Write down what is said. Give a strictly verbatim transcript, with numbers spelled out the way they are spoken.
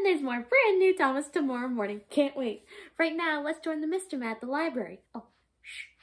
And there's more brand new Thomas tomorrow morning. Can't wait. Right now, let's join the Mister Man at the library. Oh, shh.